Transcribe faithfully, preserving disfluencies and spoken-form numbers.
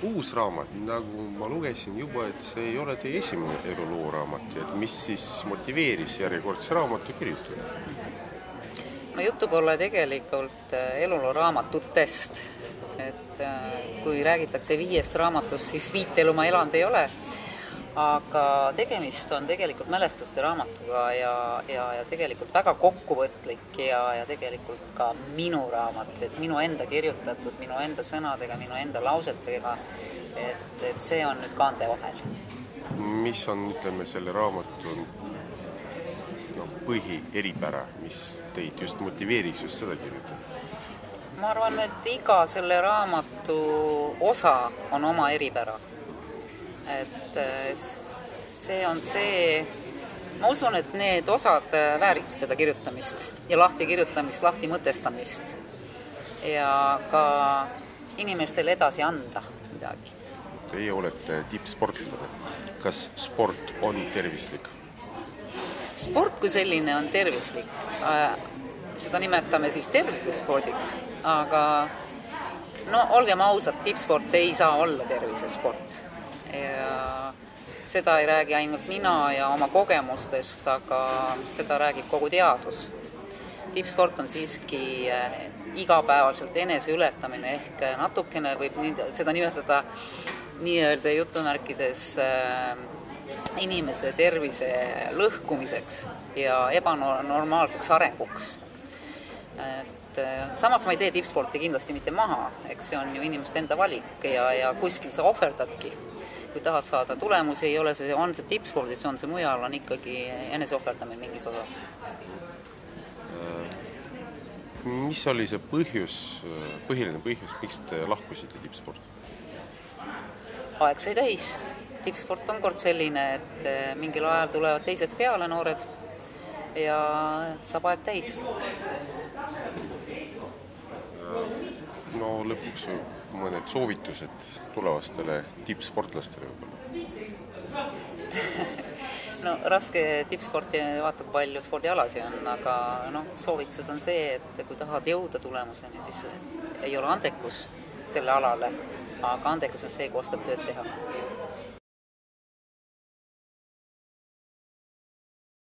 uus raamat, nagu ma lugesin juba, et see ei ole teie esimene elulooraamat, et mis siis motiveeris järjekordse raamatu kirjutada? No juttu pole tegelikult elulooraamatutest, et kui räägitakse viiest raamatust, siis viit elu ma elanud ei ole, aga tegemist on tegelikult mälestuste raamatuga ja, ja, ja tegelikult väga kokkuvõtlik ja, ja tegelikult ka minu raamat, et minu enda kirjutatud, minu enda sõnadega, minu enda lausetega, et, et see on nüüd kaante vahel. Mis on, ütleme, selle raamatu no, põhi eripära, mis teid just motiveeriks just seda kirjutada? Ma arvan, et iga selle raamatu osa on oma eripära. Et see on see, ma usun, et need osad vääriksid seda kirjutamist ja lahti kirjutamist, lahti mõtestamist ja ka inimestele edasi anda midagi. Teie olete tippsportlane. Kas sport on tervislik? Sport kui selline on tervislik. Seda nimetame siis tervisespordiks, aga no olgem ausad, tippsport ei saa olla tervisesport. Ja seda ei räägi ainult mina ja oma kogemustest, aga seda räägib kogu teadus. Tippsport on siiski igapäevaselt eneseületamine ehk natukene võib seda nimetada nii-öelda jutumärkides inimese tervise lõhkumiseks ja ebanormaalseks arenguks. Et samas ma ei tee tippsporti kindlasti mitte maha, eks see on ju inimeste enda valik ja, ja kuskil sa ohverdadki. Kui tahad saada tulemusi, ei ole see, on see tippspordis, on see mujal, on ikkagi eneseohverdamine mingis osas. Mis oli see põhjus, põhiline põhjus, miks te lahkusite tippsporti? Aeg sai täis. Tippsport on kord selline, et mingil ajal tulevad teised peale noored ja saab aeg täis. No lõpuks mõned soovitused tulevastele tippsportlastele võib-olla? No raske tippsporti vaatab palju spordialasi on, aga no, soovitused on see, et kui tahad jõuda tulemuseni, siis ei ole andekus selle alale, aga andekus on see, kui oskad tööd teha.